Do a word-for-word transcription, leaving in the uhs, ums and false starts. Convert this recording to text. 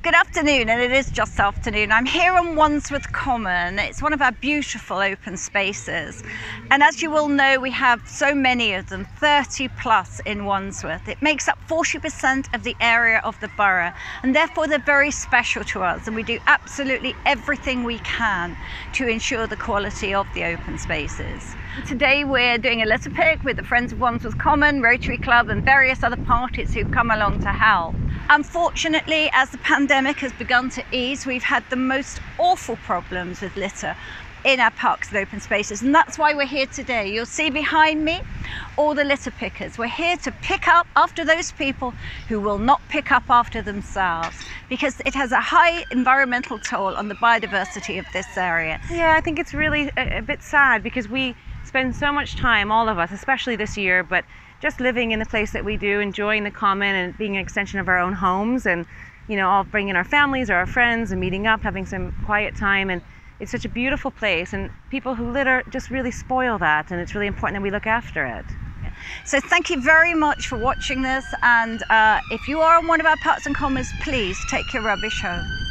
Good afternoon, and it is just afternoon. I'm here on Wandsworth Common. It's one of our beautiful open spaces. And as you will know, we have so many of them, thirty plus in Wandsworth. It makes up forty percent of the area of the borough, and therefore they're very special to us. And we do absolutely everything we can to ensure the quality of the open spaces. Today we're doing a litter pick with the Friends of Wandsworth Common, Rotary Club and various other parties who've come along to help. Unfortunately, as the pandemic has begun to ease, we've had the most awful problems with litter in our parks and open spaces, and that's why we're here today. You'll see behind me all the litter pickers. We're here to pick up after those people who will not pick up after themselves, because it has a high environmental toll on the biodiversity of this area. Yeah, I think it's really a, a bit sad because we spend so much time, all of us, especially this year, but just living in the place that we do, enjoying the common and being an extension of our own homes, and you know, all bringing our families or our friends and meeting up, having some quiet time. And it's such a beautiful place, and people who litter just really spoil that, and it's really important that we look after it. So thank you very much for watching this, and uh, if you are on one of our parks and commons, please take your rubbish home.